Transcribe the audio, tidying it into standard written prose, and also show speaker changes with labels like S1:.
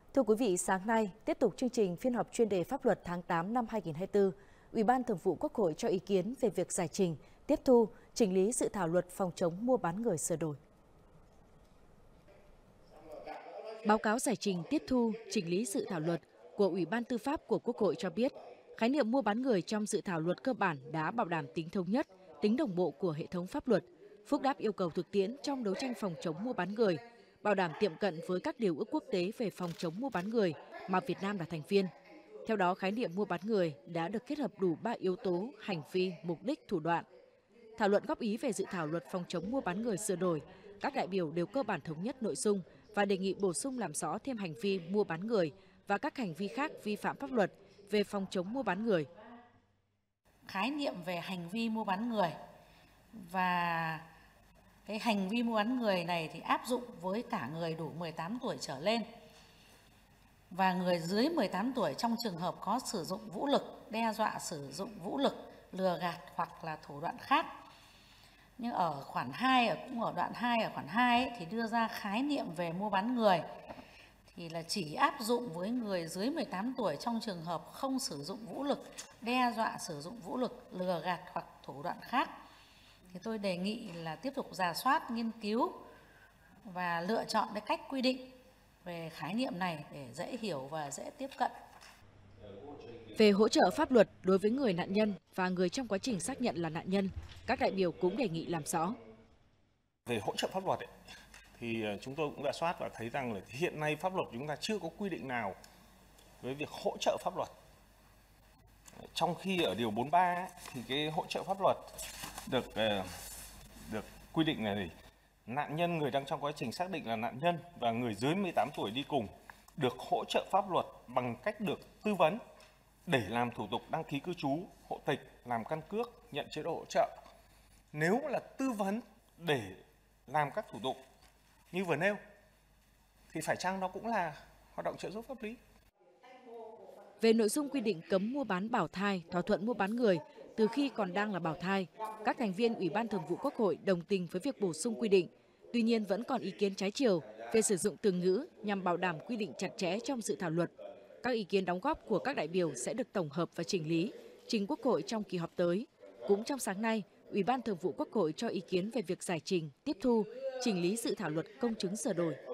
S1: Thưa quý vị, sáng nay, tiếp tục chương trình phiên họp chuyên đề pháp luật tháng 8 năm 2024, Ủy ban Thường vụ Quốc hội cho ý kiến về việc giải trình, tiếp thu, chỉnh lý dự thảo luật phòng chống mua bán người sửa đổi. Báo cáo giải trình, tiếp thu, chỉnh lý dự thảo luật của Ủy ban Tư pháp của Quốc hội cho biết, khái niệm mua bán người trong dự thảo luật cơ bản đã bảo đảm tính thống nhất, tính đồng bộ của hệ thống pháp luật, phúc đáp yêu cầu thực tiễn trong đấu tranh phòng chống mua bán người, bảo đảm tiệm cận với các điều ước quốc tế về phòng chống mua bán người mà Việt Nam là thành viên. Theo đó, khái niệm mua bán người đã được kết hợp đủ 3 yếu tố: hành vi, mục đích, thủ đoạn. Thảo luận góp ý về dự thảo luật phòng chống mua bán người sửa đổi, các đại biểu đều cơ bản thống nhất nội dung và đề nghị bổ sung làm rõ thêm hành vi mua bán người và các hành vi khác vi phạm pháp luật về phòng chống mua bán người.
S2: Khái niệm về hành vi mua bán người và cái hành vi mua bán người này thì áp dụng với cả người đủ 18 tuổi trở lên và người dưới 18 tuổi trong trường hợp có sử dụng vũ lực, đe dọa sử dụng vũ lực, lừa gạt hoặc là thủ đoạn khác. Nhưng ở khoản 2, cũng ở đoạn 2 ở khoản 2 ấy, thì đưa ra khái niệm về mua bán người thì là chỉ áp dụng với người dưới 18 tuổi trong trường hợp không sử dụng vũ lực, đe dọa sử dụng vũ lực, lừa gạt hoặc thủ đoạn khác. Thì tôi đề nghị là tiếp tục rà soát, nghiên cứu và lựa chọn cái cách quy định về khái niệm này để dễ hiểu và dễ tiếp cận.
S1: Về hỗ trợ pháp luật đối với người nạn nhân và người trong quá trình xác nhận là nạn nhân, các đại biểu cũng đề nghị làm rõ.
S3: Về hỗ trợ pháp luật thì chúng tôi cũng rà soát và thấy rằng là hiện nay pháp luật chúng ta chưa có quy định nào với việc hỗ trợ pháp luật. Trong khi ở điều 43 thì cái hỗ trợ pháp luật được quy định là gì? Nạn nhân, người đang trong quá trình xác định là nạn nhân và người dưới 18 tuổi đi cùng được hỗ trợ pháp luật bằng cách được tư vấn để làm thủ tục đăng ký cư trú, hộ tịch, làm căn cước, nhận chế độ hỗ trợ. Nếu là tư vấn để làm các thủ tục như vừa nêu thì phải chăng nó cũng là hoạt động trợ giúp pháp lý.
S1: Về nội dung quy định cấm mua bán bảo thai, thỏa thuận mua bán người từ khi còn đang là bảo thai, các thành viên Ủy ban Thường vụ Quốc hội đồng tình với việc bổ sung quy định. Tuy nhiên vẫn còn ý kiến trái chiều về sử dụng từ ngữ nhằm bảo đảm quy định chặt chẽ trong dự thảo luật. Các ý kiến đóng góp của các đại biểu sẽ được tổng hợp và chỉnh lý, trình Quốc hội trong kỳ họp tới. Cũng trong sáng nay, Ủy ban Thường vụ Quốc hội cho ý kiến về việc giải trình, tiếp thu, chỉnh lý dự thảo luật công chứng sửa đổi.